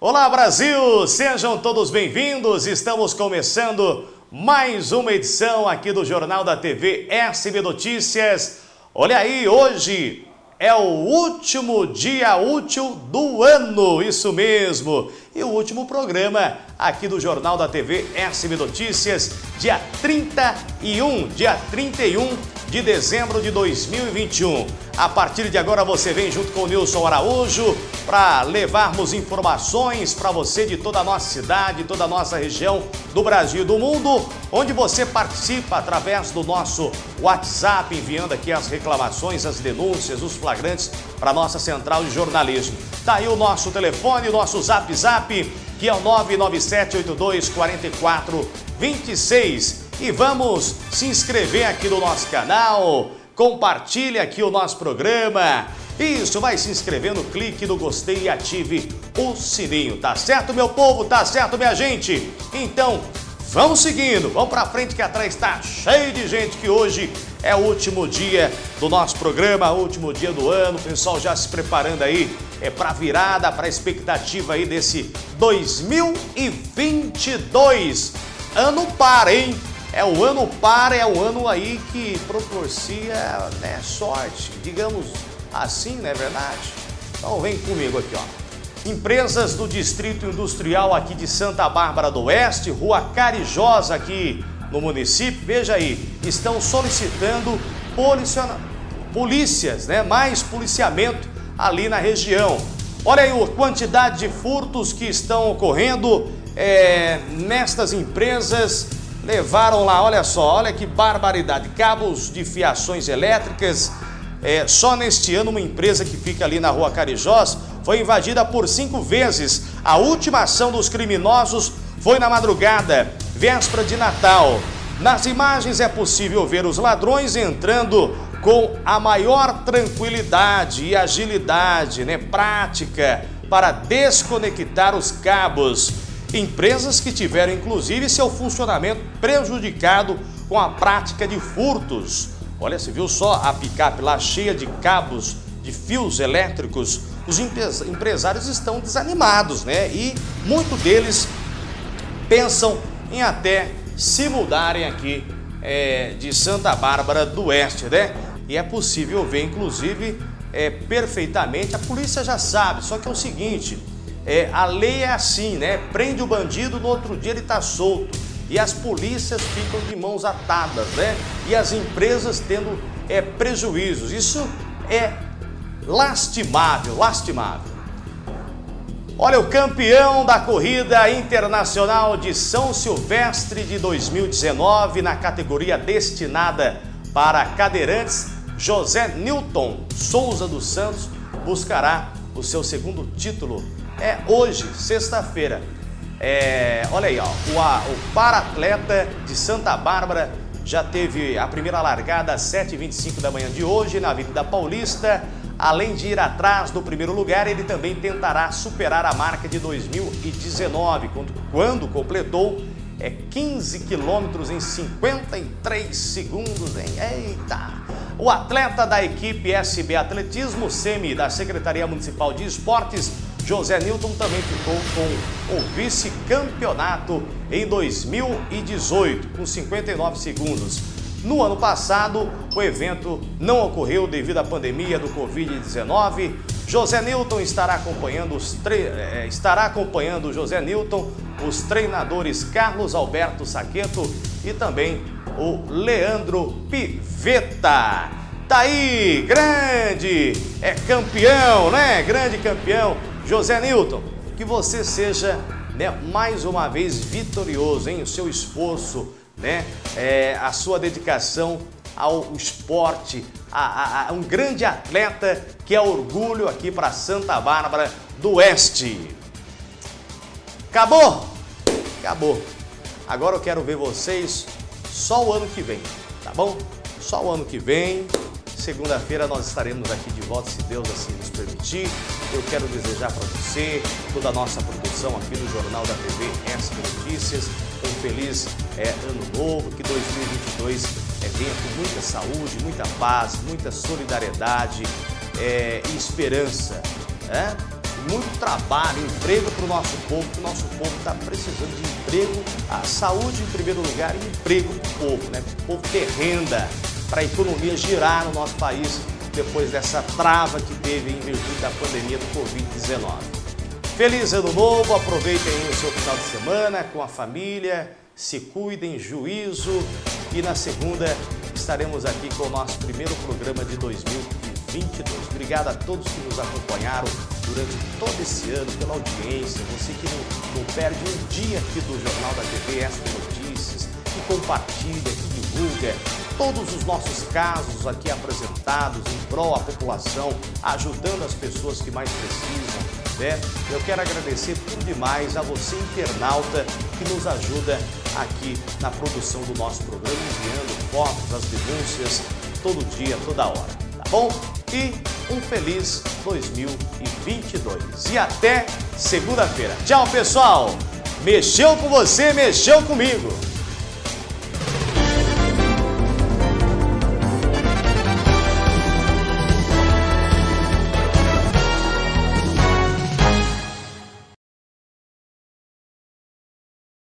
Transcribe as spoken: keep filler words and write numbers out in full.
Olá, Brasil! Sejam todos bem-vindos. Estamos começando mais uma edição aqui do Jornal da T V S B Notícias. Olha aí, hoje é o último dia útil do ano, isso mesmo. E o último programa aqui do Jornal da T V S B Notícias, dia trinta e um, dia trinta e um de dezembro de dois mil e vinte e um. A partir de agora você vem junto com o Nilson Araújo para levarmos informações para você de toda a nossa cidade, toda a nossa região do Brasil e do mundo, onde você participa através do nosso WhatsApp, enviando aqui as reclamações, as denúncias, os flagrantes para a nossa central de jornalismo. Tá aí o nosso telefone, o nosso Zap Zap, que é o nove nove sete oito dois quatro quatro dois seis. E vamos se inscrever aqui no nosso canal, compartilhe aqui o nosso programa. Isso, vai se inscrevendo, clique no gostei e ative o sininho, tá certo, meu povo? Tá certo, minha gente? Então, vamos seguindo, vamos pra frente que atrás tá cheio de gente, que hoje é o último dia do nosso programa, último dia do ano, o pessoal já se preparando aí é pra virada, pra expectativa aí desse dois mil e vinte e dois. Ano par, hein? É o ano par, é o ano aí que propicia, né, sorte, digamos assim, não é verdade? Então vem comigo aqui, ó. Empresas do Distrito Industrial aqui de Santa Bárbara do Oeste, Rua Carijosa aqui no município, veja aí, estão solicitando policiona... polícias, né, mais policiamento ali na região. Olha aí a quantidade de furtos que estão ocorrendo é, nestas empresas. Levaram lá, olha só, olha que barbaridade, cabos de fiações elétricas. É, só neste ano uma empresa que fica ali na Rua Carijosa foi invadida por cinco vezes. A última ação dos criminosos foi na madrugada, véspera de Natal. Nas imagens é possível ver os ladrões entrando com a maior tranquilidade e agilidade, né, prática para desconectar os cabos. Empresas que tiveram inclusive seu funcionamento prejudicado com a prática de furtos. Olha, você viu só a picape lá cheia de cabos, de fios elétricos? Os empresários estão desanimados, né? E muitos deles pensam em até se mudarem aqui é, de Santa Bárbara do Oeste, né? E é possível ver, inclusive, é, perfeitamente, a polícia já sabe, só que é o seguinte... É, a lei é assim, né? Prende o bandido, no outro dia ele tá solto. E as polícias ficam de mãos atadas, né? E as empresas tendo é, prejuízos. Isso é lastimável, lastimável. Olha, o campeão da corrida internacional de São Silvestre de dois mil e dezenove, na categoria destinada para cadeirantes, José Nilton Souza dos Santos, buscará o seu segundo título. É hoje, sexta-feira. É, olha aí, ó, o, a, o para-atleta de Santa Bárbara já teve a primeira largada às sete e vinte e cinco da manhã de hoje na Avenida Paulista. Além de ir atrás do primeiro lugar, ele também tentará superar a marca de dois mil e dezenove, quando, quando completou é, quinze quilômetros em cinquenta e três segundos, hein? Eita! O atleta da equipe S B Atletismo Semi da Secretaria Municipal de Esportes, José Nilton, também ficou com o vice-campeonato em dois mil e dezoito, com cinquenta e nove segundos. No ano passado, o evento não ocorreu devido à pandemia do Covid dezenove. José Nilton estará acompanhando os tre... estará acompanhando José Nilton, os treinadores Carlos Alberto Saqueto e também o Leandro Pivetta. Tá aí, grande, é campeão, né? Grande campeão. José Nilton, que você seja, né, mais uma vez vitorioso em o seu esforço, né, é, a sua dedicação ao esporte, a, a, a um grande atleta que é orgulho aqui para Santa Bárbara do Oeste. Acabou? Acabou. Agora eu quero ver vocês só o ano que vem, tá bom? Só o ano que vem. Segunda-feira nós estaremos aqui de volta, se Deus assim nos permitir. Eu quero desejar para você, toda a nossa produção aqui do Jornal da T V S B Notícias, um feliz é, ano novo, que dois mil e vinte e dois é, venha com muita saúde, muita paz, muita solidariedade é, e esperança. É? muito trabalho, emprego para o nosso povo, que o nosso povo está precisando de emprego, a saúde em primeiro lugar e emprego para o povo, né? O povo ter renda para a economia girar no nosso país depois dessa trava que teve em virtude da pandemia do Covid dezenove. Feliz Ano Novo, aproveitem aí o seu final de semana com a família, se cuidem, juízo, e na segunda estaremos aqui com o nosso primeiro programa de dois mil e vinte e dois. Obrigado a todos que nos acompanharam durante todo esse ano, pela audiência, você que não, não perde um dia aqui do Jornal da T V S B Notícias, que compartilha, que divulga todos os nossos casos aqui apresentados em prol à população, ajudando as pessoas que mais precisam, né? Eu quero agradecer por demais a você, internauta, que nos ajuda aqui na produção do nosso programa, enviando fotos, as denúncias, todo dia, toda hora, tá bom? E um feliz dois mil e vinte e dois. E até segunda-feira. Tchau, pessoal! Mexeu com você, mexeu comigo!